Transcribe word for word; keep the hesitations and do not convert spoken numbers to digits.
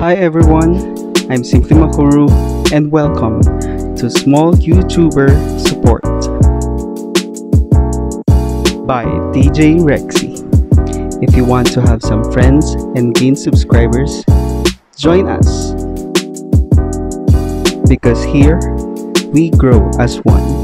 Hi everyone, I'm Simply Makuru and welcome to Small YouTuber Support by D J Rexie. If you want to have some friends and gain subscribers, join us. Because here, we grow as one.